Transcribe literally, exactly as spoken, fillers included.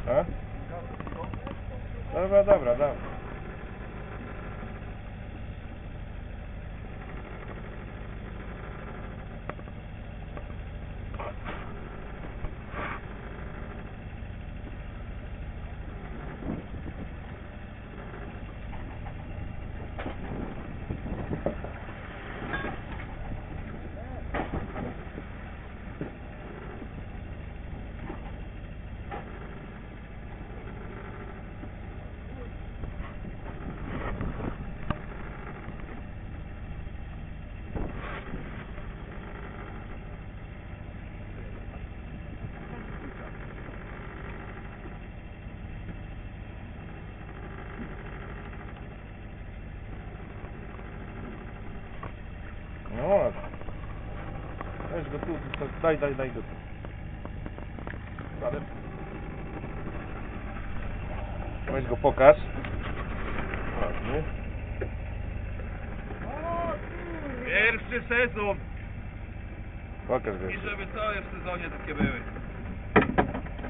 A? Dobra, dobra, dobra. No ładnie. Weź go tu, tu, daj, daj, daj go tu. Weź go pokaż. Ładnie. Pierwszy sezon. Pokaż go. I żeby całe w sezonie takie były.